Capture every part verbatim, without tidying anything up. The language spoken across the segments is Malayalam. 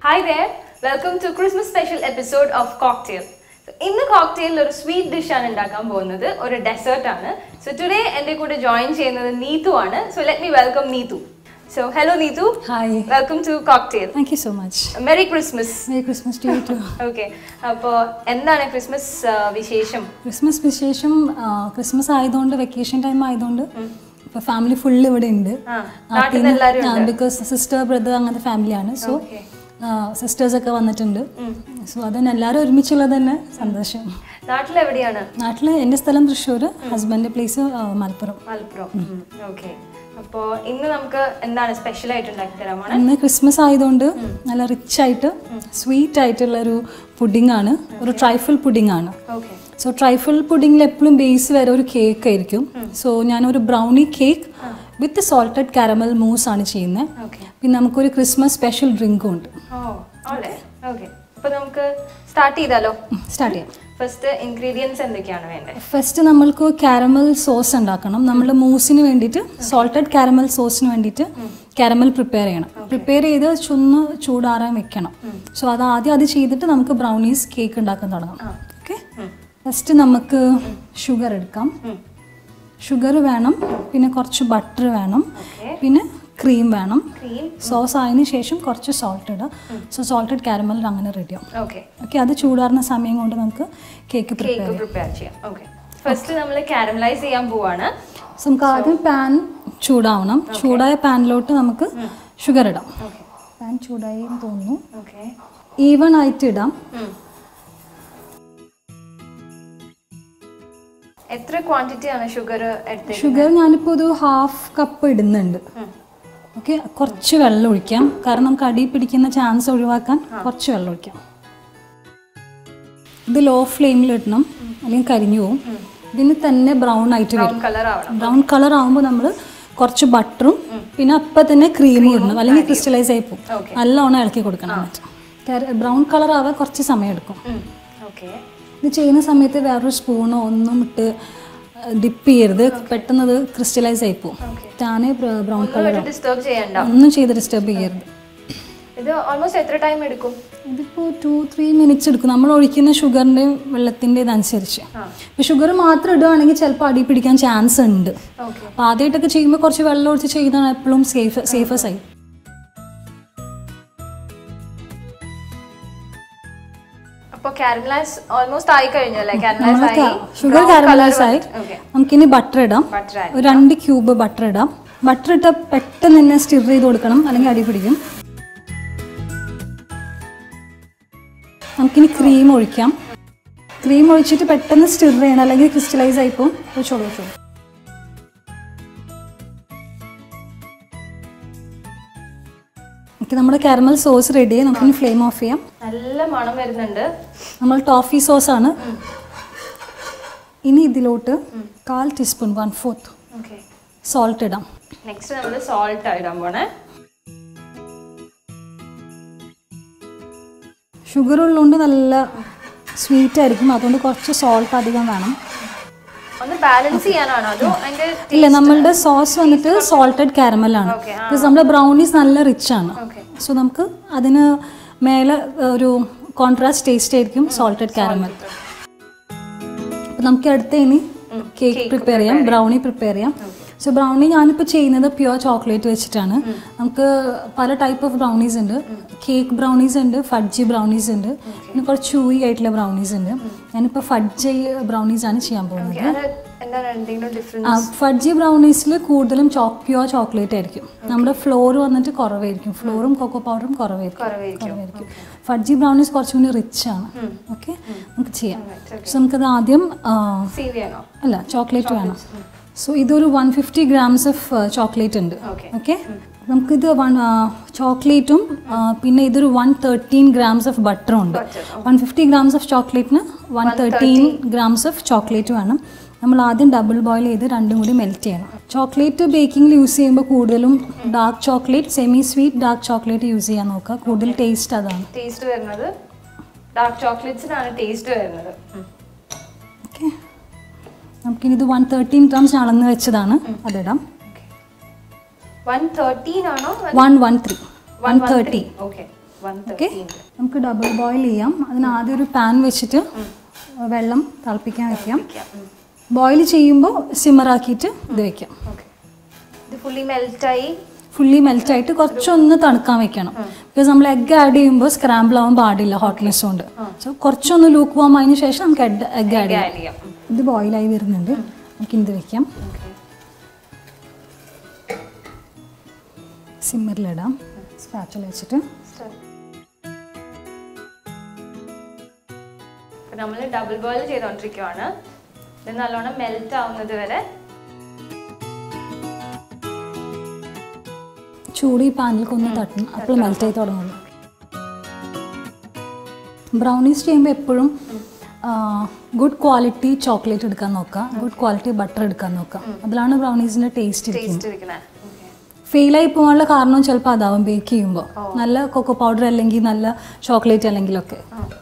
Hi there, welcome to Christmas special episode of Cocktail. So, in the cocktail, a sweet dish is a dessert. So today, I am join Neetu. So let me welcome Neetu. So hello Neetu. Hi. Welcome to Cocktail. Thank you so much. Merry Christmas. Merry Christmas to you too. Okay. So, what is Christmas Vishesham? Christmas Vishesham, uh, Christmas aayadonde, vacation time aayadonde. Mm. Family full ഇവിടെ ഉണ്ട്. Because sister brother അങ്ങനത്തെ family ആണ്. So okay. സിസ്റ്റേഴ്സ് ഒക്കെ വന്നിട്ടുണ്ട്. സോ അതന്നെ എല്ലാവരും ഒരുമിച്ചുള്ളത് തന്നെ സന്തോഷം. നാട്ടിൽ എവിടെയാണ്? നാട്ടിൽ എൻ്റെ സ്ഥലം തൃശ്ശൂർ, ഹസ്ബൻഡിന്റെ പ്ലേസ് മലപ്പുറം. മലപ്പുറം. ഓക്കേ. അപ്പോൾ ഇന്ന് നമുക്ക് എന്താണ് സ്പെഷ്യൽ ആയിട്ട് ഉണ്ടാക്കി തരാമാണ്? ഇന്ന് ക്രിസ്മസ് ആയതുകൊണ്ട് നല്ല റിച്ച് ആയിട്ട് സ്വീറ്റ് ആയിട്ടുള്ള ഒരു പുഡിംഗ് ആണ്, ഒരു ട്രൈഫിൾ പുഡിംഗ് ആണ്. ഓക്കേ. സോ ട്രൈഫിൾ പുഡിംഗിൽ എപ്പോഴും ബേസ് വരെ ഒരു കേക്ക് ആയിരിക്കും. സോ ഞാനൊരു brownie cake with salted caramel mousse ആണ് ചെയ്യുന്നത്. പിന്നെ നമുക്കൊരു ക്രിസ്മസ് സ്പെഷ്യൽ ഡ്രിങ്കും ഉണ്ട്. അപ്പോൾ നമുക്ക് സ്റ്റാർട്ട് ചെയ്താലോ? സ്റ്റാർട്ട് ചെയ്യാം. ഫസ്റ്റ് ഇൻഗ്രീഡിയൻസ് എന്തൊക്കെയാണ് വേണ്ടത്? ഫസ്റ്റ് നമ്മൾക്ക് കാരമൽ സോസ് ഉണ്ടാക്കണം. നമ്മുടെ മൂസിന് വേണ്ടിയിട്ട് സോൾട്ടഡ് കാരമൽ സോസിന് വേണ്ടിയിട്ട് കാരമൽ പ്രിപ്പയർ ചെയ്യണം. പ്രിപ്പയർ ചെയ്ത് ചൊന്ന് ചൂടാറാൻ വെക്കണം. സോ അത് ആദ്യം അത് ചെയ്തിട്ട് നമുക്ക് ബ്രൗണീസ് കേക്ക് ഉണ്ടാക്കാൻ തുടങ്ങാം. ഓക്കെ, ഫസ്റ്റ് നമുക്ക് ഷുഗർ എടുക്കാം. ഷുഗർ വേണം, പിന്നെ കുറച്ച് ബട്ടർ വേണം, പിന്നെ ക്രീം വേണം. സോസ് ആയതിനു ശേഷം കുറച്ച് സോൾട്ട് ഇടാം. സോ സോൾട്ടഡ് കാരമൽ അങ്ങനെ റെഡിയാവും. ഓക്കെ, അത് ചൂടാറുന്ന സമയം കൊണ്ട് നമുക്ക് കേക്ക് പ്രിപ്പയർ ചെയ്യാം. ഫസ്റ്റ് നമ്മൾ കാരമലൈസ് ചെയ്യാൻ പോവാണ്. സോ നമുക്ക് ആദ്യം പാൻ ചൂടാവണം. ചൂടായ പാനിലോട്ട് നമുക്ക് ഷുഗർ ഇടാം. പാൻ ചൂടായി തോന്നുന്നു. ഈവൺ ആയിട്ട് ഇടാം. എത്ര ക്വാണ്ടിറ്റി ആണ് ഷുഗർ എടുത്തത്? ഷുഗർ ഞാനിപ്പോൾ ഒരു ഹാഫ് കപ്പ് ഇടുന്നുണ്ട്. ഓക്കെ, കുറച്ച് വെള്ളം ഒഴിക്കാം, കാരണം നമുക്ക് അടി പിടിക്കുന്ന ചാൻസ് ഒഴിവാക്കാൻ കുറച്ച് വെള്ളം ഒഴിക്കാം. ഇത് ലോ ഫ്ലെയിമിൽ ഇടണം, അല്ലെങ്കിൽ കരിഞ്ഞു പോകും. ഇതിന് തന്നെ ബ്രൗൺ ആയിട്ട് വരും. ബ്രൗൺ കളർ ആകുമ്പോൾ നമ്മൾ കുറച്ച് ബട്ടറും പിന്നെ അപ്പം തന്നെ ക്രീമും ഇടണം, അല്ലെങ്കിൽ ക്രിസ്റ്റലൈസ് ആയി പോകും. നല്ലോണം ഇളക്കി കൊടുക്കണം. ബ്രൗൺ കളർ ആവാൻ കുറച്ച് സമയം എടുക്കും. ഇത് ചെയ്യുന്ന സമയത്ത് വേറൊരു സ്പൂണോ ഒന്നും ഇട്ട് ഡിപ്പ് ചെയ്യരുത്, പെട്ടെന്ന് അത് ക്രിസ്റ്റലൈസ് ആയി പോകും. താനെ ബ്രൗൺ കളർ ഒന്നും ചെയ്ത് ഡിസ്റ്റർബ് ചെയ്യരുത്. ഇത് ഓൾമോസ്റ്റ് എത്ര ടൈം എടുക്കും? ഇതിപ്പോൾ ടു ത്രീ മിനിറ്റ്സ് എടുക്കും, നമ്മൾ ഒഴിക്കുന്ന ഷുഗറിൻ്റെയും വെള്ളത്തിൻ്റെ ഇതനുസരിച്ച്. ഇപ്പോൾ ഷുഗർ മാത്രം ഇടുകയാണെങ്കിൽ ചിലപ്പോൾ അടി പിടിക്കാൻ ചാൻസ് ഉണ്ട്. അപ്പോൾ ആദ്യമായിട്ടൊക്കെ ചെയ്യുമ്പോൾ കുറച്ച് വെള്ളം ഒഴിച്ച് ചെയ്താണ് എപ്പോഴും സേഫ് സേഫസ്റ്റ് ആയി. ഷുഗർ കാരമലൈസ് ആയി. നമുക്കിനി ബട്ടർ ഇടാം. ഒരു രണ്ട് ക്യൂബ് ബട്ടർ ഇടാം. ബട്ടർ ഇട്ടാൽ പെട്ടെന്ന് തന്നെ സ്റ്റിർ ചെയ്ത് കൊടുക്കണം, അല്ലെങ്കിൽ അടി പിടിക്കും. നമുക്കിനി ക്രീം ഒഴിക്കാം. ക്രീം ഒഴിച്ചിട്ട് പെട്ടെന്ന് സ്റ്റിർ ചെയ്യണം, അല്ലെങ്കിൽ ക്രിസ്റ്റലൈസ് ആയി പോകും. ഒഴിച്ചോളൂ ഒഴിച്ചോളൂ. നമ്മുടെ കാരമൽ സോസ് റെഡിയായി. നമുക്കിനി ഫ്ലെയിം ഓഫ് ചെയ്യാം. നല്ല മണം വരുന്നുണ്ട്. നമ്മൾ ടോഫി സോസ് ആണ്. ഇനി ഇതിലോട്ട് കാൽ ടീസ്പൂൺ വൺ ഫോർത്ത് സോൾട്ട് ഇടാം. നെക്സ്റ്റ് നമ്മൾ സോൾട്ട് ഇടാൻ പോണേ. ഷുഗർ ഉള്ളതുകൊണ്ട് നല്ല സ്വീറ്റ് ആയിരിക്കും, അതുകൊണ്ട് കുറച്ച് സോൾട്ട് അധികം വേണം. ഇല്ല, നമ്മളുടെ സോസ് വന്നിട്ട് സോൾട്ടഡ് കാരമൽ ആണ്. ബിക്കോസ് നമ്മുടെ ബ്രൗണീസ് നല്ല റിച്ച് ആണ്. സോ നമുക്ക് അതിന് മേലെ ഒരു കോൺട്രാസ്റ്റ് ടേസ്റ്റ് ആയിരിക്കും സോൾട്ടഡ് കാരമൽ. അപ്പം നമുക്ക് അടുത്ത ഇനി കേക്ക് പ്രിപ്പയർ ചെയ്യാം, ബ്രൗണി പ്രിപ്പയർ ചെയ്യാം. സോ ബ്രൗണി ഞാനിപ്പോൾ ചെയ്യുന്നത് പ്യുവർ ചോക്ലേറ്റ് വെച്ചിട്ടാണ്. നമുക്ക് പല ടൈപ്പ് ഓഫ് ബ്രൗണീസ് ഉണ്ട്. കേക്ക് ബ്രൗണീസ് ഉണ്ട്, ഫഡ്ജി ബ്രൗണീസ് ഉണ്ട്, പിന്നെ കുറച്ച് ചൂയി ആയിട്ടുള്ള ബ്രൗണീസ് ഉണ്ട്. ഞാനിപ്പോൾ ഫഡ്ജി ബ്രൗണീസ് ആണ് ചെയ്യാൻ പോകുന്നത്. ഫഡ്ജി ബ്രൗണീസിൽ കൂടുതലും പ്യുവർ ചോക്ലേറ്റ് ആയിരിക്കും. നമ്മുടെ ഫ്ലോർ വന്നിട്ട് കുറവായിരിക്കും, ഫ്ലോറും കൊക്കോ പൗഡറും കുറവായിരിക്കും. ഫഡ്ജി ബ്രൗണീസ് കുറച്ചും കൂടി റിച്ച് ആണ്. ഓക്കെ, നമുക്ക് ചെയ്യാം. സോ നമുക്കത് ആദ്യം അല്ല ചോക്ലേറ്റ് വേണം. സോ ഇതൊരു one fifty grams of chocolate ഉണ്ട്. ഓക്കെ, നമുക്കിത് വൺ ചോക്ലേറ്റും പിന്നെ ഇതൊരു വൺ തേർട്ടീൻ ഗ്രാംസ് ഓഫ് ബട്ടറും ഉണ്ട്. വൺ ഫിഫ്റ്റി ഗ്രാംസ് ഓഫ് ചോക്ലേറ്റിന് one thirteen grams of chocolate വേണം. നമ്മൾ ആദ്യം ഡബിൾ ബോയിൽ ചെയ്ത് രണ്ടും കൂടി മെൽറ്റ് ചെയ്യണം. ചോക്ലേറ്റ് ബേക്കിങ്ങിൽ യൂസ് ചെയ്യുമ്പോൾ കൂടുതലും dark chocolate, semi sweet dark chocolate use ചെയ്യാൻ നോക്കുക. കൂടുതൽ ടേസ്റ്റ് അതാണ്. ടേസ്റ്റ് വരുന്നത് ഡാർക്ക് ചോക്ലേറ്റ്സിനാണ് ടേസ്റ്റ് വരുന്നത്. ഓക്കെ, നമുക്കിനി ഇത് വൺ തേർട്ടീൻ ഗ്രാംസ് അളന്ന് വെച്ചതാണ്, അതിടാം. one thirteen ആണോ? one one three one thirty. Okay. Okay നമുക്ക് ഡബിൾ ബോയിൽ ചെയ്യാം. അതിന് ആദ്യം ഒരു പാൻ വെച്ചിട്ട് വെള്ളം തിളപ്പിക്കാൻ വെക്കാം. ബോയിൽ ചെയ്യുമ്പോൾ സിമ്മറാക്കിയിട്ട് ഇത് വെക്കാം. ഫുള്ളി മെൽറ്റായി ഫുള്ളി മെൽറ്റായിട്ട് കുറച്ചൊന്ന് തണുക്കാൻ വെക്കണം. ബിക്കോസ് നമ്മൾ എഗ്ഗ് ആഡ് ചെയ്യുമ്പോൾ സ്ക്രാമ്പിൾ ആവാൻ പാടില്ല ഹോട്ട്നെസ് കൊണ്ട്. സോ കുറച്ചൊന്ന് ലൂക്ക് വാം ആയതിനു ശേഷം നമുക്ക് എഗ്ഗ് ആഡ് ചെയ്യാം. ഇത് ബോയിലായി വരുന്നുണ്ട്, നമുക്ക് ഇത് വെക്കാം. സിമ്മറിലിടാം സ്പാച്ചിൽ വെച്ചിട്ട്. നമ്മൾ ഡബിൾ ബോയിൽ ചെയ്തോണ്ടിരിക്കുവാണ്. ഇത് നല്ലോണം മെൽറ്റ് ആവുന്നത് വരെ ചൂട് ഈ പാനിലേക്ക് ഒന്ന് തട്ടണം, അപ്പോൾ മെൽറ്റ് ആയി തുടങ്ങുള്ളൂ. ബ്രൗണീസ് ചെയ്യുമ്പോൾ എപ്പോഴും ഗുഡ് ക്വാളിറ്റി ചോക്ലേറ്റ് എടുക്കാൻ നോക്കുക, ഗുഡ് ക്വാളിറ്റി ബട്ടർ എടുക്കാൻ നോക്കുക. അതിലാണ് ബ്രൗണീസിൻ്റെ ടേസ്റ്റ് ഇരിക്കുന്നത്. ഫെയിലായി പോകാനുള്ള കാരണം ചിലപ്പോൾ അതാവും ബേക്ക് ചെയ്യുമ്പോൾ. നല്ല കൊക്കോ പൗഡർ അല്ലെങ്കിൽ നല്ല ചോക്ലേറ്റ് അല്ലെങ്കിലൊക്കെ.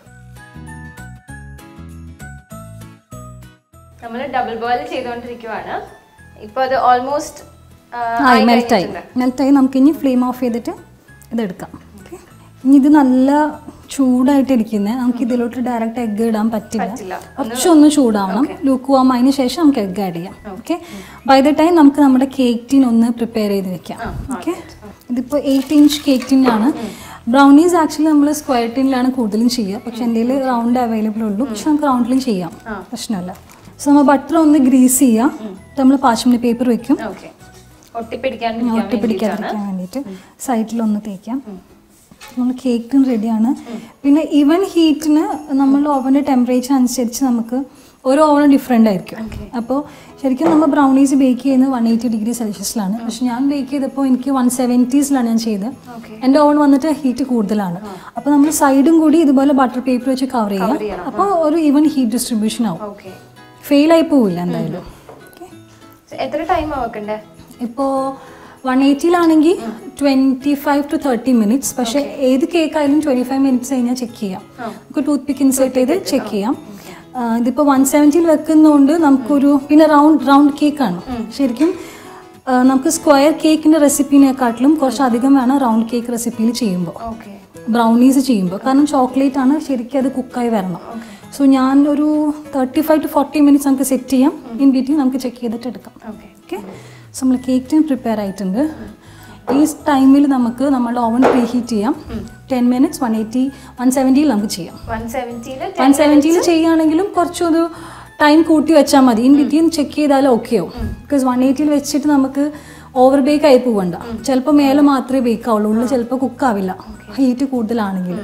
നമ്മൾ ഡബിൾ ബോയിൽ ചെയ്തുകൊണ്ടിരിക്കുവാണ്. ഇപ്പോൾ അത് ഓൾമോസ്റ്റ് ആയി മെൽറ്റായി മെൽറ്റായി നമുക്കിനി ഫ്ലെയിം ഓഫ് ചെയ്തിട്ട് ഇതെടുക്കാം. ഓക്കെ, ഇനി ഇത് നല്ല ചൂടായിട്ട് ഇരിക്കുന്നത്, നമുക്ക് ഇതിലോട്ട് ഡയറക്റ്റ് എഗ്ഗ് ഇടാൻ പറ്റില്ല. കുറച്ചൊന്ന് ചൂടാവണം, ലൂക്ക് വാം അതിന് ശേഷം നമുക്ക് എഗ്ഗ് ആഡ് ചെയ്യാം. ഓക്കെ, ബൈ ദ ടൈം നമുക്ക് നമ്മുടെ കേക്ക് ടീൻ ഒന്ന് പ്രിപ്പയർ ചെയ്ത് വെക്കാം. ഓക്കെ, ഇതിപ്പോൾ എയ്റ്റ് ഇഞ്ച് കേക്ക് ടീനാണ്. ബ്രൗണീസ് ആക്ച്വലി നമ്മൾ സ്ക്വയർ ടീനിലാണ് കൂടുതലും ചെയ്യുക, പക്ഷെ എൻ്റെ കയ്യിൽ റൗണ്ട് അവൈലബിൾ ഉള്ളൂ. പക്ഷെ നമുക്ക് റൗണ്ടിലും ചെയ്യാം, പ്രശ്നമല്ല. സോ നമ്മൾ ബട്ടർ ഒന്ന് ഗ്രീസ് ചെയ്യാം, നമ്മൾ പാശ്മിനി പേപ്പർ വെക്കും ഒട്ടിപ്പിടിക്കാതിരിക്കാൻ വേണ്ടിയിട്ട്. സൈഡിലൊന്ന് തേക്കാം. നമ്മൾ കേക്കും റെഡിയാണ്. പിന്നെ ഈവൻ ഹീറ്റിന് നമ്മൾ ഓവൻ്റെ ടെമ്പറേച്ചർ അനുസരിച്ച് നമുക്ക് ഓരോ ഓവനും ഡിഫറെൻ്റ് ആയിരിക്കും. അപ്പോൾ ശരിക്കും നമ്മൾ ബ്രൗണീസ് ബേക്ക് ചെയ്യുന്നത് വൺ എയ്റ്റി ഡിഗ്രി സെൽഷ്യസിലാണ്. പക്ഷെ ഞാൻ ബേക്ക് ചെയ്തപ്പോൾ എനിക്ക് വൺ സെവൻറ്റീസിലാണ് ഞാൻ ചെയ്തത്. എൻ്റെ ഓവൻ വന്നിട്ട് ഹീറ്റ് കൂടുതലാണ്. അപ്പോൾ നമ്മൾ സൈഡും കൂടി ഇതുപോലെ ബട്ടർ പേപ്പർ വെച്ച് കവർ ചെയ്യാം. അപ്പോൾ ഒരു ഈവൻ ഹീറ്റ് ഡിസ്ട്രിബ്യൂഷൻ ആവും, ഫെയിലായി പോവില്ല എന്തായാലും. എത്ര ടൈം വെക്കണ്ടേ? ഇപ്പോൾ വൺ എയ്റ്റിയിലാണെങ്കിൽ twenty five to thirty minutes. പക്ഷേ ഏത് കേക്ക് ആയാലും ട്വൻറ്റി ഫൈവ് മിനിറ്റ്സ് കഴിഞ്ഞാൽ ചെക്ക് ചെയ്യാം. നമുക്ക് ടൂത്ത് പിക്ക് ഇൻസേർട്ട് ചെയ്ത് ചെക്ക് ചെയ്യാം. ഇതിപ്പോൾ വൺ സെവൻറ്റിയിൽ വെക്കുന്നതുകൊണ്ട് നമുക്കൊരു പിന്നെ റൗണ്ട് റൗണ്ട് കേക്കാണ്. ശരിക്കും നമുക്ക് സ്ക്വയർ കേക്കിൻ്റെ റെസിപ്പിനെക്കാട്ടിലും കുറച്ചധികം വേണം റൗണ്ട് കേക്ക് റെസിപ്പിയിൽ ചെയ്യുമ്പോൾ, ബ്രൗണീസ് ചെയ്യുമ്പോൾ. കാരണം ചോക്ലേറ്റ് ആണ്, ശരിക്കും അത് കുക്കായി വരണം. സോ ഞാൻ ഒരു thirty five to forty minutes നമുക്ക് സെറ്റ് ചെയ്യാം. ഇൻ ബിറ്റ്വീൻ നമുക്ക് ചെക്ക് ചെയ്തിട്ട് എടുക്കാം. ഓക്കെ, സോ നമ്മൾ കേക്ക് ടീൻ പ്രിപ്പയർ ആയിട്ടുണ്ട്. ഈ ടൈമിൽ നമുക്ക് നമ്മുടെ ഓവൻ പ്രീ ഹീറ്റ് ചെയ്യാം. Ten minutes one eighty one സെവൻറ്റിയിൽ നമുക്ക് ചെയ്യാം. വൺ സെവൻറ്റിയിൽ ചെയ്യുകയാണെങ്കിലും കുറച്ചൊരു ടൈം കൂട്ടി വെച്ചാൽ മതി. ഇൻ ബിറ്റ്വീൻ ചെക്ക് ചെയ്താലും ഓക്കെ ആവും. ബിക്കോസ് വൺ എയ്റ്റിയിൽ വെച്ചിട്ട് നമുക്ക് ഓവർ ബേക്ക് ആയി പോകണ്ട. ചിലപ്പോൾ മേലെ മാത്രമേ ബേക്ക് ആവുള്ളൂ, ഉള്ളിൽ ചിലപ്പോൾ കുക്കാവില്ല ഹീറ്റ് കൂടുതലാണെങ്കിൽ.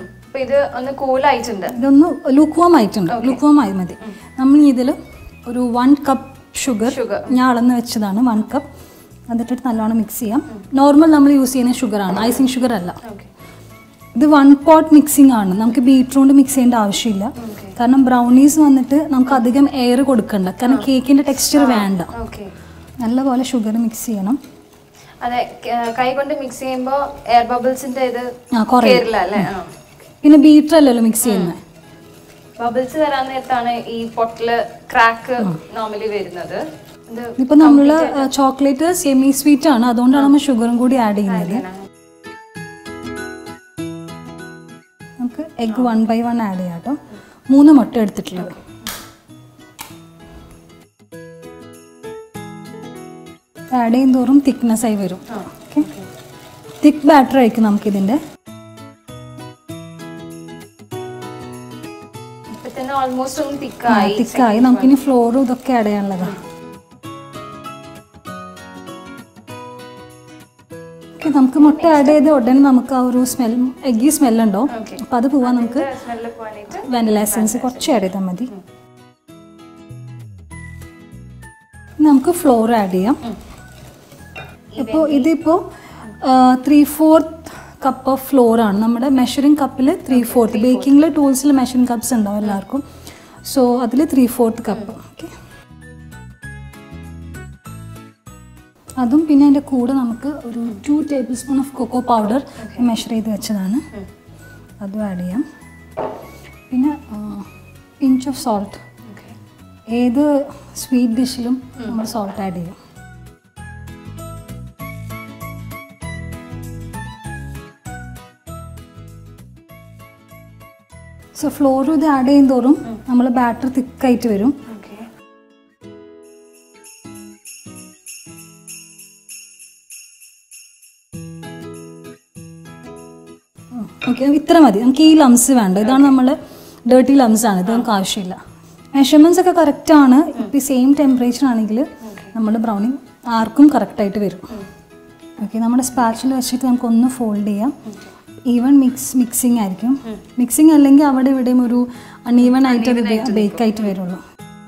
ഇതൊന്ന് ലൂക്വാം ആയിട്ടുണ്ട്, ലൂക്വാം ആയി മതി. നമ്മൾ ഇതിൽ ഒരു വൺ കപ്പ് ഷുഗർ ഞാൻ അളന്ന് വെച്ചതാണ്, വൺ കപ്പ്. അതിട്ടിട്ട് നല്ലോണം മിക്സ് ചെയ്യാം. നോർമൽ നമ്മൾ യൂസ് ചെയ്യുന്ന ഷുഗറാണ്, ഐസിങ് ഷുഗർ അല്ല. ഇത് വൺ പോട്ട് മിക്സിംഗ് ആണ്, നമുക്ക് ബീറ്റർ മിക്സ് ചെയ്യേണ്ട ആവശ്യമില്ല. കാരണം ബ്രൗണീസ് വന്നിട്ട് നമുക്ക് അധികം എയർ കൊടുക്കണ്ട, കാരണം കേക്കിന്റെ ടെക്സ്ചർ വേണ്ട. നല്ലപോലെ ഷുഗർ മിക്സ് ചെയ്യണം. അതെ, കൈ കൊണ്ട് മിക്സ് ചെയ്യുമ്പോൾ എയർ ബബിൾസിന്റെ ഇത് കുറയില്ല അല്ലേ? പിന്നെ ബീറ്റർ അല്ലല്ലോ മിക്സ് ചെയ്യുന്നത്. ബബിൾസ് വരാൻ നേരത്താണ് ഈ പൊട്ടില് ക്രാക്ക് നോർമലി വരുന്നത്. ഇപ്പൊ നമ്മള് ചോക്ലേറ്റ് സെമി സ്വീറ്റ് ആണ്, അതുകൊണ്ടാണ് നമ്മൾ ഷുഗറും കൂടി ആഡ് ചെയ്യുന്നത്. നമുക്ക് egg one by one add ചെയ്യാം കേട്ടോ. മൂന്ന് മുട്ട എടുത്തിട്ടുള്ളത്. ആഡ് ചെയ്യും തോറും തിക്നെസ് ആയി വരും. ഓക്കെ, തിക്ക് ബാറ്റർ ആയിരിക്കും നമുക്കിതിൻ്റെ. തിക്കായി നമുക്കിനി ഫ്ലോറും ഇതൊക്കെ ആഡ് ചെയ്യാനുള്ളതാണ്. ഓക്കെ, നമുക്ക് മുട്ട ആഡ് ചെയ്ത് ഉടനെ നമുക്ക് ആ ഒരു സ്മെൽ എഗ്ഗി സ്മെല്ലുണ്ടോ, അപ്പം അത് പോവാൻ നമുക്ക് വാനില എസൻസ് കുറച്ച് ആഡ് ചെയ്താൽ മതി. നമുക്ക് ഫ്ലോർ ആഡ് ചെയ്യാം. ഇപ്പോൾ ഇതിപ്പോൾ three fourth cup of flour ആണ്. നമ്മുടെ മെഷറിംഗ് കപ്പിൽ ത്രീ ഫോർത്ത് ബേക്കിംഗിൽ ടൂൾസിൽ മെഷറിംഗ് കപ്സ് ഉണ്ടാവും എല്ലാവർക്കും. സോ അതിൽ ത്രീ ഫോർത്ത് കപ്പ്. ഓക്കെ, അതും പിന്നെ അതിൻ്റെ കൂടെ നമുക്ക് ഒരു two tablespoon of cocoa powder measure ചെയ്ത് വെച്ചതാണ്, അതും ആഡ് ചെയ്യാം. പിന്നെ പിഞ്ച് ഓഫ് സോൾട്ട്. ഏത് സ്വീറ്റ് ഡിഷിലും നമ്മൾ സോൾട്ട് ആഡ് ചെയ്യും. സോ ഫ്ലോർ ഇത് ആഡ് ചെയ്യും തോറും നമ്മൾ ബാറ്റർ തിക്കായിട്ട് വരും. ഓക്കെ, ഇത്ര മതി. നമുക്ക് ഈ ലംസ് വേണ്ട. ഇതാണ് നമ്മൾ ഡേർട്ടി ലംസ് ആണ്, ഇത് നമുക്ക് ആവശ്യമില്ല. മെഷർമെൻറ്റ്സ് ഒക്കെ കറക്റ്റാണ്. ഇപ്പോൾ ഈ സെയിം ടെമ്പറേച്ചർ ആണെങ്കിൽ നമ്മുടെ ബ്രൗണിങ് ആർക്കും കറക്റ്റായിട്ട് വരും. ഓക്കെ, നമ്മുടെ സ്പാച്ചിൽ വെച്ചിട്ട് നമുക്കൊന്ന് ഫോൾഡ് ചെയ്യാം. ഈവൻ മിക്സ് മിക്സിങ് ആയിരിക്കും. മിക്സിങ് അല്ലെങ്കിൽ അവിടെ ഇവിടെയും ഒരു അൺഈവൻ ആയിട്ട് അത് ബേക്കായിട്ട് വരുള്ളൂ.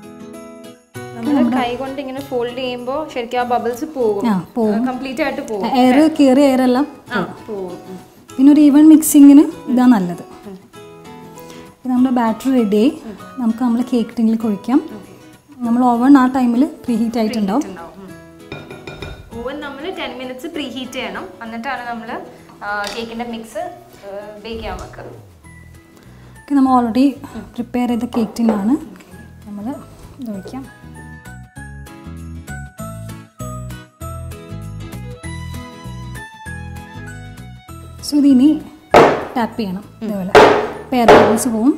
കൈകൊണ്ട് ഇങ്ങനെ ഫോൾഡ് ചെയ്യുമ്പോൾ ശരിക്കും ആ ബബിൾസ് പോകും, കംപ്ലീറ്റ് ആയിട്ട് പോകും. എയർ കയറി എയർ എല്ലാം പോകും. പിന്നെ ഒരു ഈവൻ മിക്സിങ്ങിന് ഇതാണ് നല്ലത്. നമ്മുടെ ബാറ്റർ റെഡിയായി. നമുക്ക് നമ്മൾ കേക്ക് ടിന്നിൽ കുഴിക്കാം. നമ്മൾ ഓവൻ ആ ടൈമിൽ പ്രീ ഹീറ്റ് ആയിട്ടുണ്ടാവും. ഓവൻ നമ്മൾ ടെൻ മിനിറ്റ്സ് പ്രീ ഹീറ്റ് ചെയ്യണം. എന്നിട്ടാണ് നമ്മൾ കേക്കിൻ്റെ മിക്സ് ബേക്ക് ചെയ്യാൻ വെക്കുക. നമ്മൾ ഓൾറെഡി പ്രിപ്പയർ ചെയ്ത കേക്ക് ടിന്നാണ്. നമ്മൾ ഇത് വയ്ക്കാം. സോ ഇതിനി ടാപ്പ് ചെയ്യണം. ഇതേപോലെ പെയർ ബബിൾസ് പോവും.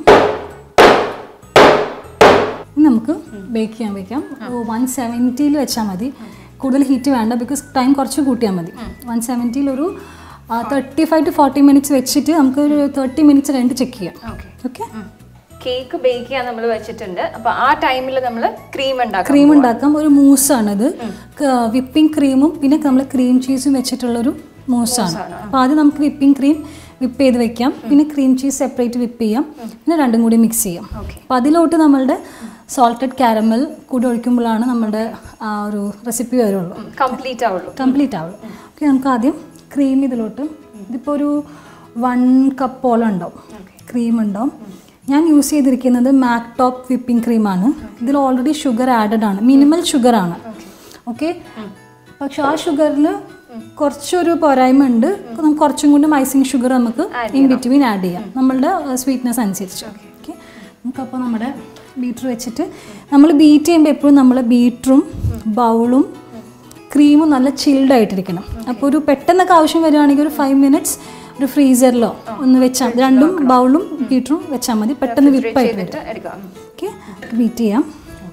നമുക്ക് ബേക്ക് ചെയ്യാൻ വയ്ക്കാം. വൺ സെവൻറ്റിയിൽ വെച്ചാൽ മതി. കൂടുതൽ ഹീറ്റ് വേണ്ട, ബിക്കോസ് ടൈം കുറച്ച് കൂട്ടിയാൽ മതി. വൺ സെവൻറ്റിയിൽ ഒരു thirty five to forty minutes വെച്ചിട്ട് നമുക്ക് ഒരു തേർട്ടി മിനിറ്റ്സ് കഴിഞ്ഞിട്ട് ചെക്ക് ചെയ്യാം. ഓക്കെ, കേക്ക് ബേക്ക് ചെയ്യാൻ നമ്മൾ വെച്ചിട്ടുണ്ട്. അപ്പോൾ ആ ടൈമിൽ നമ്മൾ ക്രീം ഉണ്ടാക്കാം. ക്രീം ഉണ്ടാക്കാം. ഒരു മൂസാണിത്. വിപ്പിംഗ് ക്രീമും പിന്നെ നമ്മൾ ക്രീം ചീസും വെച്ചിട്ടുള്ളൊരു മൂസാണ്. അപ്പോൾ ആദ്യം നമുക്ക് വിപ്പിംഗ് ക്രീം വിപ്പ് ചെയ്ത് വെക്കാം. പിന്നെ ക്രീം ചീസ് സെപ്പറേറ്റ് വിപ്പ് ചെയ്യാം. പിന്നെ രണ്ടും കൂടി മിക്സ് ചെയ്യാം. അപ്പോൾ അതിലോട്ട് നമ്മളുടെ സോൾട്ടഡ് കാരമൽ കൂടി ഒഴിക്കുമ്പോഴാണ് നമ്മുടെ ആ ഒരു റെസിപ്പി വരുള്ളൂ, കംപ്ലീറ്റ് ആവുള്ളൂ കംപ്ലീറ്റ് ആവുള്ളൂ ഓക്കെ, നമുക്ക് ആദ്യം ക്രീം ഇതിലോട്ട്, ഇതിപ്പോൾ ഒരു വൺ കപ്പോളം ഉണ്ടാവും ക്രീം ഉണ്ടാവും. ഞാൻ യൂസ് ചെയ്തിരിക്കുന്നത് മാക് ടോപ്പ് വിപ്പിംഗ് ക്രീമാണ്. ഇതിൽ ഓൾറെഡി ഷുഗർ ആഡഡ് ആണ്, മിനിമൽ ഷുഗറാണ്. ഓക്കെ, പക്ഷെ ആ ഷുഗറിൽ കുറച്ചൊരു പോരായ്മ ഉണ്ട്. നമുക്ക് കുറച്ചും കൂടി ഐസിങ് ഷുഗർ നമുക്ക് ഇൻ ബിറ്റ്വീൻ ആഡ് ചെയ്യാം നമ്മളുടെ സ്വീറ്റ്നെസ് അനുസരിച്ച്. ഓക്കെ, നമുക്കപ്പോൾ നമ്മുടെ ബീറ്റർ വെച്ചിട്ട് നമ്മൾ ബീറ്റ് ചെയ്യുമ്പോൾ എപ്പോഴും നമ്മൾ ബീറ്ററും ബൗളും ക്രീമും നല്ല ചിൽഡ് ആയിട്ടിരിക്കണം. അപ്പോൾ ഒരു പെട്ടെന്നൊക്കെ ആവശ്യം വരികയാണെങ്കിൽ ഒരു ഫൈവ് മിനിറ്റ്സ് ഒരു ഫ്രീസറിലോ ഒന്ന് വെച്ചാൽ, രണ്ടും ബൗളും ബീറ്ററും വെച്ചാൽ മതി, പെട്ടെന്ന് വിപ്പായിട്ട് വരും. ഓക്കെ, ബീറ്റ് ചെയ്യാം.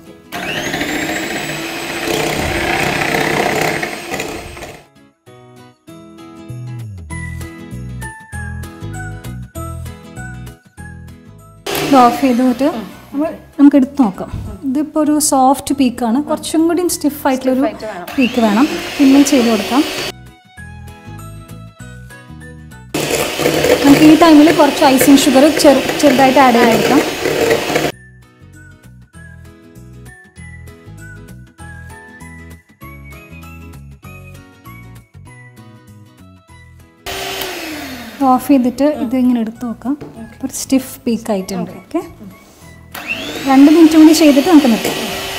ഓഫ് ചെയ്തിട്ട് നമുക്ക് എടുത്ത് നോക്കാം. ഇതിപ്പോൾ ഒരു സോഫ്റ്റ് പീക്കാണ്, കുറച്ചും കൂടി സ്റ്റിഫ് ആയിട്ടുള്ളൊരു പീക്ക് വേണം. പിന്നെ ചെയ്ത് കൊടുക്കാം. നമുക്ക് ഈ ടൈമിൽ കുറച്ച് ഐസിങ് ഷുഗർ ചെറു ചെറുതായിട്ട് ആഡ് ചെയ്ത് കൊടുക്കാം. ഓഫ് ചെയ്തിട്ട് ഇതിങ്ങനെ എടുത്ത് നോക്കാം. ഒരു സ്റ്റിഫ് പീക്ക് ആയിട്ടുണ്ട്. ഓക്കെ, രണ്ട് മിനിറ്റ് കൂടി ചെയ്തിട്ട് നമുക്ക് നിർത്താം.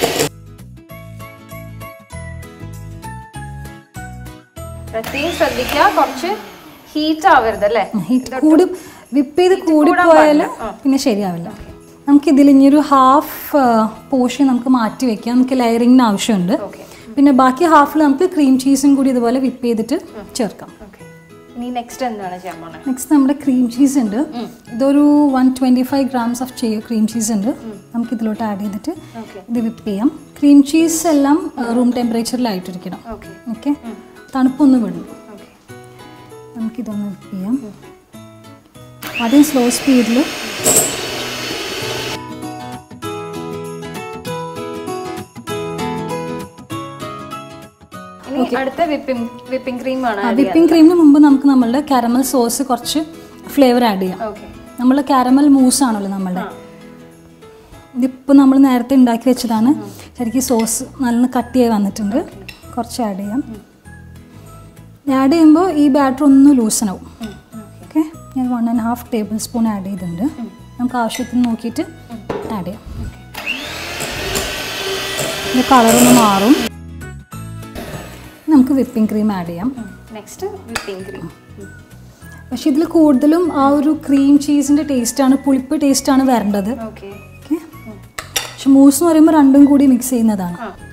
പ്രത്യേകം ശ്രദ്ധിക്കുക, കുറച്ച് ഹീറ്റ് ആവരുത് അല്ലേ? ഹീറ്റ് കൂടി വിപ്പ് ചെയ്ത് കൂടി പോയാൽ പിന്നെ ശരിയാവില്ല. നമുക്ക് ഇതിൽ ഇനിയൊരു ഹാഫ് പോർഷൻ നമുക്ക് മാറ്റി വെക്കാം. നമുക്ക് ലെയറിങ്ങിന് ആവശ്യമുണ്ട്. പിന്നെ ബാക്കി ഹാഫിൽ നമുക്ക് ക്രീം ചീസും കൂടി ഇതുപോലെ വിപ്പ് ചെയ്തിട്ട് ചേർക്കാം. നെക്സ്റ്റ് എന്താണ് ചെയ്യാൻ പോകുന്നത്? നെക്സ്റ്റ് നമ്മുടെ ക്രീം ചീസ് ഉണ്ട്. ഇതൊരു one twenty five grams of cream cheese ഉണ്ട്. നമുക്ക് ഇതിലോട്ട് ആഡ് ചെയ്തിട്ട് ഇത് വിപ്പ് ചെയ്യാം. ക്രീം ചീസ് എല്ലാം റൂം ടെമ്പറേച്ചറിലായിട്ടിരിക്കണം. ഓക്കെ, തണുപ്പൊന്നും വിടും. നമുക്കിതൊന്ന് വിപ്പ് ചെയ്യാം. ആദ്യം സ്ലോ സ്പീഡിൽ അടുത്ത വിപ്പിംഗ് വിപ്പിംഗ് ക്രീമാണ്. വിപ്പിംഗ് ക്രീമിന് മുമ്പ് നമുക്ക് നമ്മളുടെ കാരമൽ സോസ് കുറച്ച് ഫ്ലേവർ ആഡ് ചെയ്യാം. നമ്മൾ കാരമൽ മൂസ് ആണല്ലോ നമ്മളുടെ. ഇതിപ്പോൾ നമ്മൾ നേരത്തെ ഉണ്ടാക്കി വെച്ചതാണ്. ശരിക്കും സോസ് നല്ല കട്ടിയായി വന്നിട്ടുണ്ട്. കുറച്ച് ആഡ് ചെയ്യാം. ആഡ് ചെയ്യുമ്പോൾ ഈ ബാറ്റർ ഒന്ന് ലൂസനാവും. ഓക്കെ, ഞാൻ one and half tablespoon add ചെയ്തിട്ടുണ്ട്. നമുക്ക് ആവശ്യത്തിന് നോക്കിയിട്ട് ആഡ് ചെയ്യാം. ഇത് കളറൊന്ന് മാറും. നമുക്ക് വിപ്പിംഗ് ക്രീം ആഡ് ചെയ്യാം. Next whipping cream. പക്ഷെ ഇതിൽ കൂടുതലും ആ ഒരു ക്രീം ചീസിൻ്റെ ടേസ്റ്റാണ്, പുളിപ്പ് ടേസ്റ്റാണ് വരേണ്ടത്. ഓക്കെ, പക്ഷെ മൂസ് എന്ന് പറയുമ്പോൾ രണ്ടും കൂടി മിക്സ് ചെയ്യുന്നതാണ്.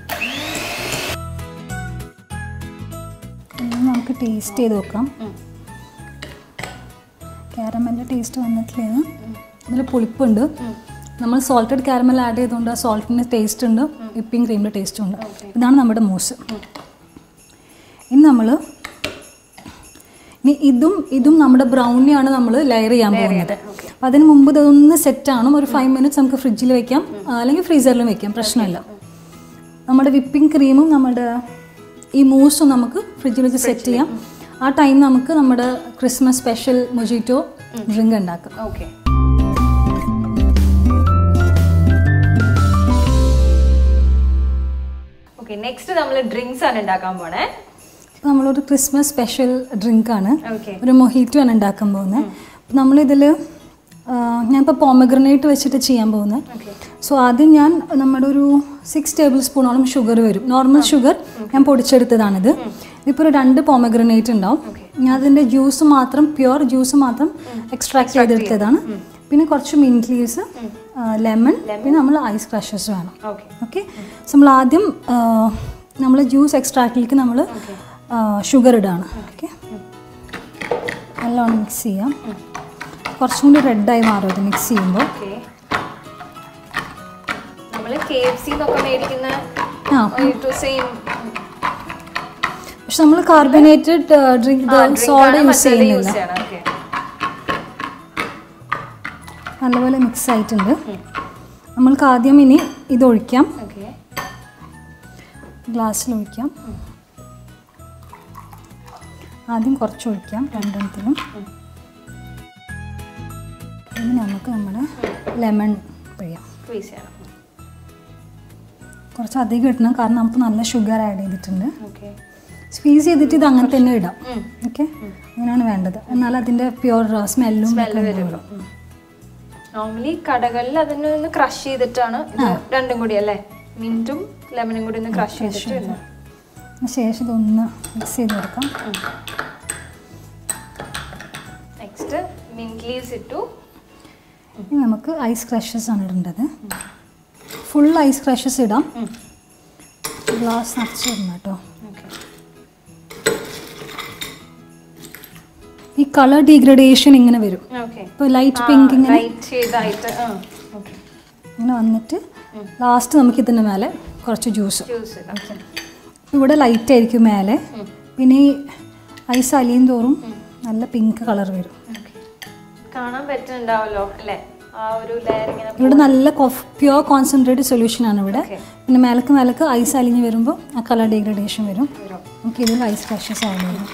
നമുക്ക് ടേസ്റ്റ് ചെയ്ത് നോക്കാം. കാരമലിൻ്റെ ടേസ്റ്റ് വന്നിട്ടില്ല. ഇതിൽ പുളിപ്പുണ്ട്. നമ്മൾ സോൾട്ടഡ് കാരമൽ ആഡ് ചെയ്തുകൊണ്ട് ആ സോൾട്ടിൻ്റെ ടേസ്റ്റ് ഉണ്ട്, വിപ്പിംഗ് ക്രീമിൻ്റെ ടേസ്റ്റും ഉണ്ട്. ഇതാണ് നമ്മുടെ മൂസ്. ഇനി നമ്മൾ ഇനി ഇതും ഇതും നമ്മുടെ ബ്രൗണിയാണ് നമ്മൾ ലെയർ ചെയ്യാൻ പോകുന്നത്. അപ്പോൾ അതിന് മുമ്പ് ഇതൊന്ന് സെറ്റാണ്. ഒരു ഫൈവ് മിനിറ്റ്സ് നമുക്ക് ഫ്രിഡ്ജിൽ വെക്കാം, അല്ലെങ്കിൽ ഫ്രീസറിലും വെക്കാം, പ്രശ്നമില്ല. നമ്മുടെ വിപ്പിംഗ് ക്രീമും നമ്മുടെ ഈ മൂസും നമുക്ക് ഫ്രിഡ്ജിൽ വെച്ച് സെറ്റ് ചെയ്യാം. ആ ടൈം നമുക്ക് നമ്മുടെ ക്രിസ്മസ് സ്പെഷ്യൽ മൊജിറ്റോ ഡ്രിങ്ക് ഉണ്ടാക്കാം. ഓക്കെ. ഓക്കെ, നെക്സ്റ്റ് നമ്മൾ ഡ്രിങ്ക്സ് ആണ് ഉണ്ടാക്കാൻ പോണേ. നമ്മളൊരു ക്രിസ്മസ് സ്പെഷ്യൽ ഡ്രിങ്കാണ്, ഒരു മൊഹിറ്റോ ആണ് ഉണ്ടാക്കാൻ പോകുന്നത്. അപ്പം നമ്മളിതിൽ ഞാനിപ്പോൾ പോമഗ്രനേറ്റ് വെച്ചിട്ട് ചെയ്യാൻ പോകുന്നത്. സോ ആദ്യം ഞാൻ നമ്മുടെ ഒരു സിക്സ് ടേബിൾ സ്പൂണോളം ഷുഗർ വരും. നോർമൽ ഷുഗർ ഞാൻ പൊടിച്ചെടുത്തതാണിത്. ഇതിപ്പോൾ ഒരു രണ്ട് പോമഗ്രനേറ്റ് ഉണ്ടാവും. ഞാൻ അതിൻ്റെ ജ്യൂസ് മാത്രം, പ്യുവർ ജ്യൂസ് മാത്രം എക്സ്ട്രാക്ട് ചെയ്തെടുത്തതാണ്. പിന്നെ കുറച്ച് മിൻറ്റ് ലീവ്സ്, ലെമൺ, പിന്നെ നമ്മൾ ഐസ് ക്രഷേഴ്സ് വേണം. ഓക്കെ, സോ നമ്മൾ ആദ്യം നമ്മൾ ജ്യൂസ് എക്സ്ട്രാക്റ്റിലേക്ക് നമ്മൾ ഷുഗർ ഇടാണ്. ഓക്കെ, നല്ലോണം മിക്സ് ചെയ്യാം. കുറച്ചും കൂടി റെഡായി മാറും ഇത് മിക്സ് ചെയ്യുമ്പോൾ. പക്ഷെ നമ്മൾ കാർബണേറ്റഡ് ഡ്രിങ്ക് സോഡ യൂസ് ചെയ്യുന്നില്ല. നല്ലപോലെ മിക്സ് ആയിട്ടുണ്ട്. നമ്മൾക്ക് ആദ്യം ഇനി ഇത് ഒഴിക്കാം, ഗ്ലാസ്സിൽ ഒഴിക്കാം. ആദ്യം കുറച്ച് ഒഴിക്കാം രണ്ടെണ്ണത്തിലും. ഇനി നമുക്ക് നമ്മുടെ ലെമൺ പിഴിയാം. കുറച്ച് അധികം ഇടണം, കാരണം നമുക്ക് നല്ല ഷുഗർ ആഡ് ചെയ്തിട്ടുണ്ട്. സ്ക്വീസ് ചെയ്തിട്ട് ഇത് അങ്ങനെ തന്നെ ഇടാം. ഓക്കെ, അങ്ങനെയാണ് വേണ്ടത്. എന്നാൽ അതിൻ്റെ പ്യുവർ സ്മെല്ലും വരും. നോർമലി കടകളിൽ അതിനെ ഒന്ന് ക്രഷ് ചെയ്തിട്ടാണ് രണ്ടും കൂടി അല്ലേ, മിൻറ്റും ലെമണും കൂടി ഒന്ന് ക്രഷ് ചെയ്തിട്ട് ശേഷം ഇതൊന്ന് മിക്സ് ചെയ്ത് കൊടുക്കാം. നെക്സ്റ്റ് മിൻറ്റ് ലീവ്സ് ഇട്ടു. ഇനി നമുക്ക് ഐസ് ക്രഷേഴ്സ് ആണ് ഇടേണ്ടത്. ഫുൾ ഐസ് ക്രഷേഴ്സ് ഇടാം. ഗ്ലാസ് നിറച്ച് ഇടണം കേട്ടോ. ഈ കളർ ഡീഗ്രഡേഷൻ ഇങ്ങനെ വരും. ഇപ്പോൾ ലൈറ്റ് പിങ്ക് ഇങ്ങനെ ഇങ്ങനെ വന്നിട്ട് ലാസ്റ്റ് നമുക്ക് ഇതിൻ്റെ മേലെ കുറച്ച് ജ്യൂസ്. ഇവിടെ ലൈറ്റ് ആയിരിക്കും മേലെ, പിന്നെ ഈ ഐസ് അലിയും തോറും നല്ല പിങ്ക് കളർ വരും. കാണാൻ പറ്റുന്നുണ്ടാവല്ലോ അല്ലേ, ആ ഒരു ലെയർ ഇങ്ങനെ. ഇവിടെ നല്ല പ്യുവർ കോൺസെൻട്രേറ്റഡ് സൊല്യൂഷൻ ആണ് ഇവിടെ. പിന്നെ മേലക്ക് മേലക്ക് ഐസ് അലിഞ്ഞ് വരുമ്പോൾ ആ കളർ ഡീഗ്രഡേഷൻ വരും. നമുക്ക് ഇതിൽ ഐസ് ക്രഷേഴ്സ് ആഡ് ചെയ്യണം.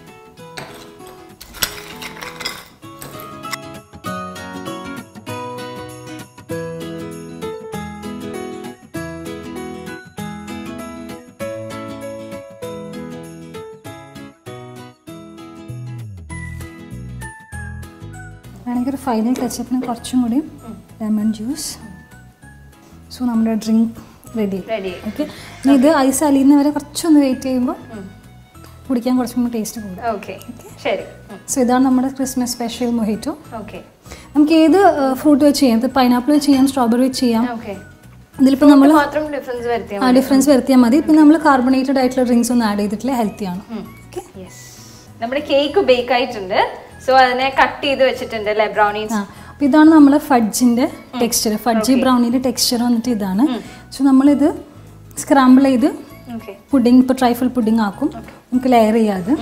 വേണമെങ്കിൽ ഒരു ഫൈനൽ ടച്ചപ്പിന് കുറച്ചും കൂടി ലെമൺ ജ്യൂസ്. സോ നമ്മുടെ ഡ്രിങ്ക് റെഡി. ഓക്കെ, ഇനി ഇത് ഐസ് അലിയുന്ന വരെ കുറച്ചൊന്ന് വെയിറ്റ് ചെയ്യുമ്പോൾ കുടിക്കാൻ കുറച്ചും കൂടി ടേസ്റ്റ് കൂടും. ഓക്കെ, ശരി. സോ ഇതാണ് നമ്മുടെ ക്രിസ്മസ് സ്പെഷ്യൽ മൊഹിറ്റോ. ഓക്കെ, നമുക്ക് ഏത് ഫ്രൂട്ട് വെച്ച് ചെയ്യാം. ഇത് പൈനാപ്പിൾ വെച്ച് ചെയ്യാം, സ്ട്രോബെറി വെച്ച് ചെയ്യാം. ഇതിലിപ്പോൾ നമ്മൾ ആ ഡിഫറൻസ് വരുത്തിയാൽ മതി. പിന്നെ നമ്മൾ കാർബണേറ്റഡ് ആയിട്ടുള്ള ഡ്രിങ്ക്സ് ഒന്നും ആഡ് ചെയ്തിട്ടില്ല, ഹെൽത്തിയാണ്. ഓക്കെ, നമ്മുടെ കേക്ക് ബേക്ക് ആയിട്ടുണ്ട്. സോ അതിനെ കട്ട് ചെയ്ത് വെച്ചിട്ടുണ്ട് അല്ലേ, ബ്രൗണീസ്. അപ്പോൾ ഇതാണ് നമ്മളെ ഫഡ്ജിൻ്റെ ടെക്സ്ചർ. ഫഡ്ജി ബ്രൗണിൻ്റെ ടെക്സ്ചർ വന്നിട്ട് ഇതാണ്. സോ നമ്മളിത് സ്ക്രാമ്പിൾ ചെയ്ത് പുഡിംഗ്, ഇപ്പോൾ ട്രൈഫിൾ പുഡിംഗ് ആക്കും. നമുക്ക് ലെയർ ചെയ്യാതെ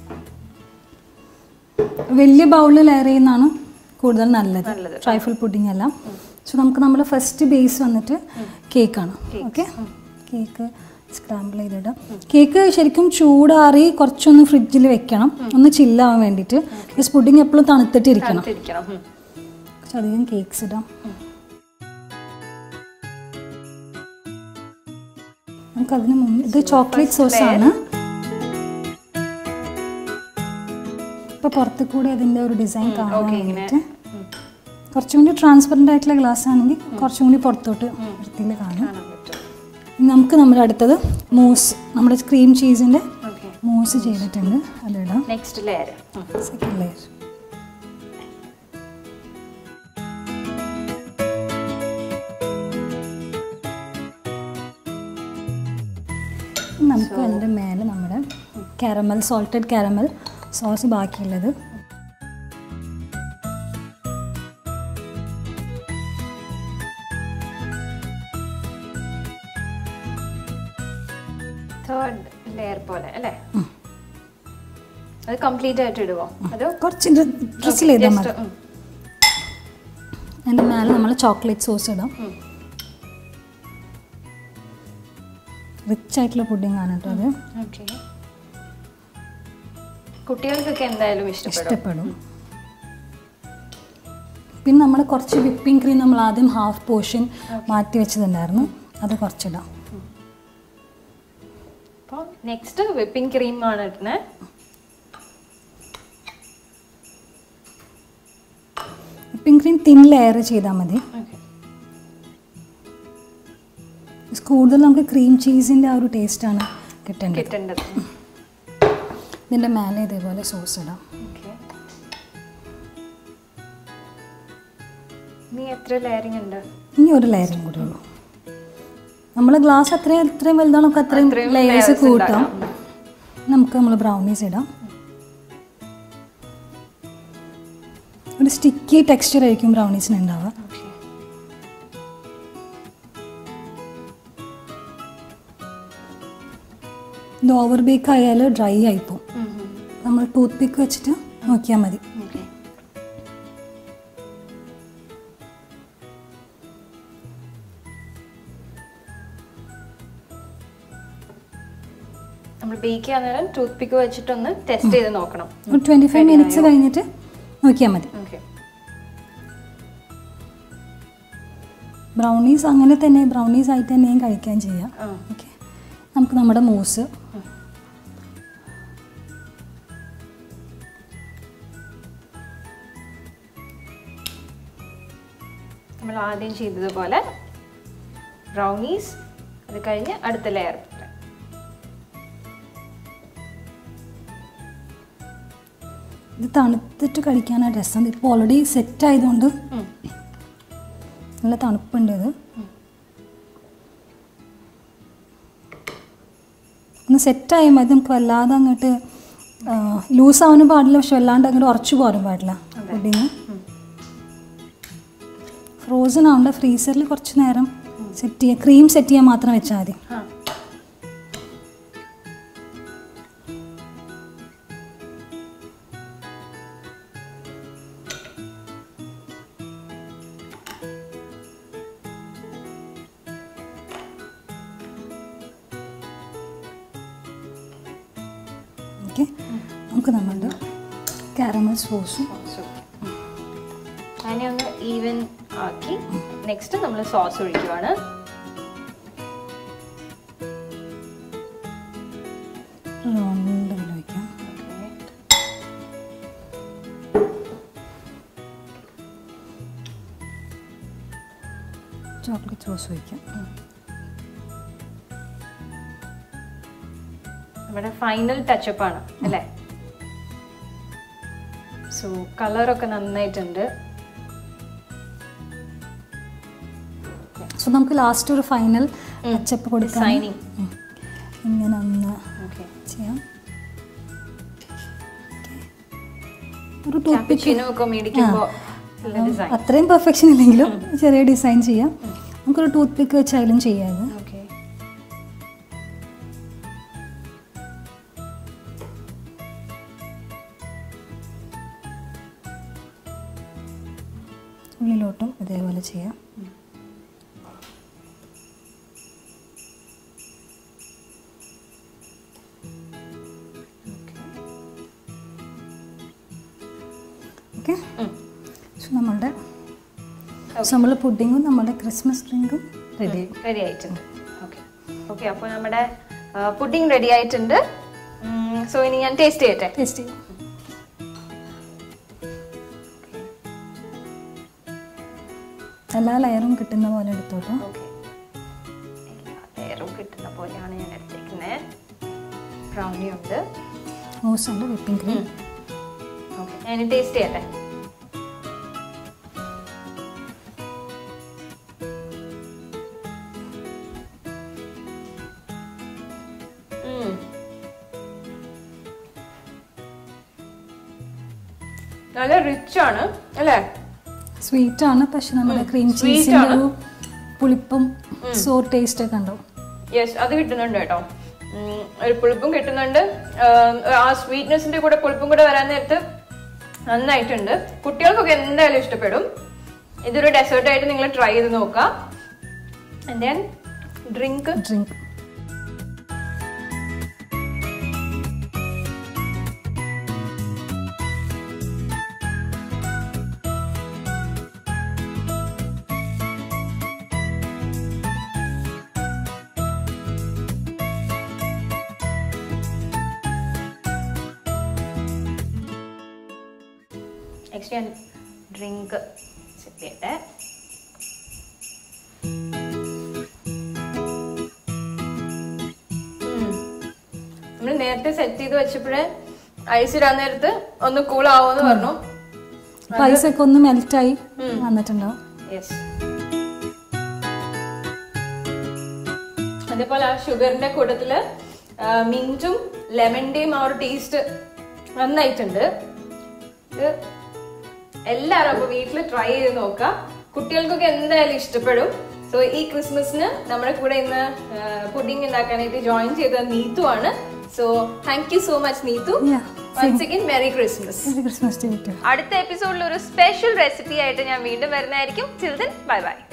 വലിയ ബൗളിൽ ലെയർ ചെയ്യുന്നതാണ് കൂടുതൽ നല്ലത്, ട്രൈഫിൾ പുഡിംഗ് എല്ലാം. സോ നമുക്ക് നമ്മുടെ ഫസ്റ്റ് ബേസ് വന്നിട്ട് കേക്കാണ്. ഓക്കെ, കേക്ക് സ്ക്രാമ്പിൾ ചെയ്തിടാം. കേക്ക് ശരിക്കും ചൂടാറി കുറച്ചൊന്ന് ഫ്രിഡ്ജിൽ വെക്കണം, ഒന്ന് ചില്ലാവാൻ വേണ്ടിയിട്ട്. ജസ്റ്റ് പുഡിംഗ് എപ്പോഴും തണുത്തിട്ടിരിക്കണം. കുറച്ചധികം കേക്ക്സ് ഇടാം. നമുക്ക് അതിന് മുമ്പ് ഇത് ചോക്ലേറ്റ് സോസാണ്. ഇപ്പോൾ പുറത്ത് കൂടി അതിൻ്റെ ഒരു ഡിസൈൻ കാണാൻ വേണ്ടിയിട്ട് കുറച്ചും കൂടി ട്രാൻസ്പെറൻ്റ് ആയിട്ടുള്ള ഗ്ലാസ് ആണെങ്കിൽ കുറച്ചും കൂടി പുറത്തോട്ട് വൃത്തിയിൽ കാണും. നമുക്ക് നമ്മുടെ അടുത്തത് മൂസ്, നമ്മുടെ ക്രീം ചീസിൻ്റെ മൂസ് ചെയ്തിട്ടുണ്ട്, അതിടാം. Next layer, second layer. നമുക്ക് അതിൻ്റെ മേലെ നമ്മുടെ കാരമൽ, സോൾട്ടഡ് കാരമൽ സോസ് ബാക്കിയുള്ളത് ഇതേപോലെ അല്ലേ? അത് കംപ്ലീറ്റ് ആയിട്ട് ഇടുവോ അതോ കുറച്ച് ഡ്രസ്സിൽ ചെയ്താൽ മതി. അതിൻ്റെ മേലെ നമ്മൾ ചോക്ലേറ്റ് സോസ് ഇടാം. റിച്ച് ആയിട്ടുള്ള പുഡിംഗ് ആണ് കേട്ടോ അത്. ഓക്കെ, കുട്ടികൾക്കൊക്കെ എന്തായാലും ഇഷ്ടപ്പെടും. പിന്നെ നമ്മൾ കുറച്ച് വിപ്പിംഗ് ക്രീം നമ്മൾ ആദ്യം ഹാഫ് പോർഷൻ മാറ്റി വെച്ചതുണ്ടായിരുന്നു, അത് കുറച്ചിടാം. അപ്പോൾ നെക്സ്റ്റ് വിപ്പിംഗ് ക്രീം ആണ് ഇടുന്നത്. വിപ്പിംഗ് ക്രീം തിൻ ലെയർ ചെയ്താൽ മതി. കൂടുതൽ നമുക്ക് ക്രീം ചീസിൻ്റെ ആ ഒരു ടേസ്റ്റാണ് കിട്ടേണ്ടത്. ഇതിൻ്റെ മേലെ ഇതേപോലെ സോസ് ഇടാം. ഇനി എത്ര ലെയറിംഗ് ഉണ്ട്? ഇനി ഒരു ലെയറിംഗ് കൂടെ ഉള്ളൂ. നമ്മൾ ഗ്ലാസ് അത്രയും എത്രയും വലുതാണോ നമുക്ക് അത്രയും ലെയേഴ്സ് കൂട്ടാം. നമുക്ക് നമ്മൾ ബ്രൗണീസ് ഇടാം. ഒരു സ്റ്റിക്കി ടെക്സ്ചർ ആയിരിക്കും ബ്രൗണീസിന് ഉണ്ടാവുക. ഇത് ഓവർ ബേക്ക് ആയാൽ ഡ്രൈ ആയിപ്പോവും. നമ്മൾ ടൂത്ത് പിക്ക് വെച്ചിട്ട് നോക്കിയാൽ മതി. നമ്മൾ ബേക്ക് ചെയ്യാൻ നേരം ടൂത്ത് പിക്ക് വെച്ചിട്ടൊന്ന് ടെസ്റ്റ് ചെയ്ത് നോക്കണം. ഒരു ട്വൻറ്റി ഫൈവ് മിനിറ്റ്സ് കഴിഞ്ഞിട്ട് നോക്കിയാൽ മതി. ബ്രൗണീസ് അങ്ങനെ തന്നെ ബ്രൗണീസ് ആയിട്ട് തന്നെയും കഴിക്കാൻ ചെയ്യാം. ഓക്കെ, നമുക്ക് നമ്മുടെ മൂസ് നമ്മൾ ആദ്യം ചെയ്തതുപോലെ ബ്രൗണീസ്, അത് കഴിഞ്ഞ് അടുത്ത ലെയർ. ഇത് തണുത്തിട്ട് കഴിക്കാനാണ് രസം. ഇപ്പോൾ ഓൾറെഡി സെറ്റ് ആയതുകൊണ്ട് നല്ല തണുപ്പുണ്ട്. ഇത് ഒന്ന് സെറ്റായാൽ മതി. നമുക്ക് വല്ലാതെ അങ്ങോട്ട് ലൂസ് ആവാനും പാടില്ല, പക്ഷെ വല്ലാണ്ട് അങ്ങോട്ട് ഉറച്ചു പോകാനും പാടില്ല. പുഡിങ് ഫ്രോസൺ ആവണ്ട, ഫ്രീസറിൽ കുറച്ച് നേരം സെറ്റ് ചെയ്യാം. ക്രീം സെറ്റ് ചെയ്യാൻ മാത്രം വെച്ചാൽ മതി. ഓക്കെ, നമുക്ക് നമ്മളുടെ കാരമൽ സോസും അതിനെ ഒന്ന് ഈവൻ ആക്കി നെക്സ്റ്റ് നമ്മൾ സോസ് ഒഴിക്കുവാണ്. റൗണ്ട് ഒഴിക്കാം. ചോക്ലേറ്റ് സോസ് ഒഴിക്കാം. നമ്മുടെ ഫൈനൽ ടച്ചപ്പ് ആണ് അല്ലേ? സോ കളറൊക്കെ നന്നായിട്ടുണ്ട്. സോ നമുക്ക് ലാസ്റ്റ് ഒരു ഫൈനൽ ടച്ചപ്പ് കൊടുക്കാം. ഇങ്ങനെ ഒന്ന് ചെയ്യാം. ഒരു ടൂത്ത് പിക്ക്, അത്രയും പെർഫെക്ഷൻ ഇല്ലെങ്കിലും ചെറിയ ഡിസൈൻ ചെയ്യാം. നമുക്കൊരു ടൂത്ത് പിക്ക് വെച്ചായാലും ചെയ്യാം. ഉള്ളിലോട്ടും ഇതേപോലെ ചെയ്യാം. ഓക്കെ, സോ നമ്മളുടെ നമ്മൾ പുഡിങ്ങും നമ്മുടെ ക്രിസ്മസ് ഡ്രിങ്കും റെഡി റെഡി ആയിട്ടുണ്ട്. ഓക്കെ ഓക്കെ അപ്പോൾ നമ്മുടെ പുഡിംഗ് റെഡി ആയിട്ടുണ്ട്. സോ ഇനി ഞാൻ ടേസ്റ്റ് ചെയ്യട്ടെ. ടേസ്റ്റ് ചെയ്യാം. എല്ലാ ലെയറും കിട്ടുന്ന പോലെ എടുത്തോട്ടോ. ലെയറും കിട്ടുന്ന പോലെയാണ് ഞാൻ എടുത്തേക്കുന്നത്. ബ്രൗണി ഉണ്ട്, മൂസ് ഉണ്ട്, വിപ്പിംഗ് ക്രീം. ഓക്കെ, ഞാൻ ടേസ്റ്റ് ചെയ്യട്ടെ. നല്ല റിച്ച് ആണ് അല്ലേ? സ്വീറ്റ് ആണ്, പക്ഷെ നമ്മുടെ ക്രീം ചീസിന്റെ ഒരു പുളിപ്പും സോർ ടേസ്റ്റ് ഒക്കെ ഉണ്ടാവും. യെസ്, അത് കിട്ടുന്നുണ്ട് കേട്ടോ. ഒരു പുളിപ്പും കിട്ടുന്നുണ്ട്. ആ സ്വീറ്റ്നെസിന്റെ കൂടെ പുളിപ്പും കൂടെ വരാൻ നേരത്ത് നന്നായിട്ടുണ്ട്. കുട്ടികൾക്കൊക്കെ എന്തായാലും ഇഷ്ടപ്പെടും. ഇതൊരു ഡെസേർട്ടായിട്ട് നിങ്ങൾ ട്രൈ ചെയ്ത് നോക്കാം. And then drink drink next ഞാൻ ഡ്രിങ്ക് സെറ്റ് ചെയ്യട്ടെ. നമ്മൾ നേരത്തെ സെറ്റ് ചെയ്ത് വെച്ചപ്പോഴേ ഐസ് ഇടാൻ നേരത്ത് ഒന്ന് കൂൾ ആവുമെന്ന് പറഞ്ഞു. ഐസ് ഒക്കെ ഒന്ന് മെൽറ്റ് ആയി വന്നിട്ടുണ്ടാവും. യെസ്. അതേപോലെ ആ ഷുഗറിന്റെ കൂട്ടത്തില് മിന്റും ലെമണിന്റെയും ആ ഒരു ടേസ്റ്റ് നന്നായിട്ടുണ്ട്. ഇത് എല്ലാവരും അപ്പൊ വീട്ടിൽ ട്രൈ ചെയ്ത് നോക്കാം. കുട്ടികൾക്കൊക്കെ എന്തായാലും ഇഷ്ടപ്പെടും. സോ ഈ ക്രിസ്മസിന് നമ്മുടെ കൂടെ ഇന്ന് പുഡിംഗ് ഉണ്ടാക്കാനായിട്ട് ജോയിൻ ചെയ്ത നീതു ആണ്. So thank you so much Neethu. Once again merry Christmas. Christmas അടുത്ത എപ്പിസോഡിൽ ഒരു സ്പെഷ്യൽ റെസിപ്പി ആയിട്ട് ഞാൻ വീണ്ടും വരുന്നതായിരിക്കും. Till then bye by.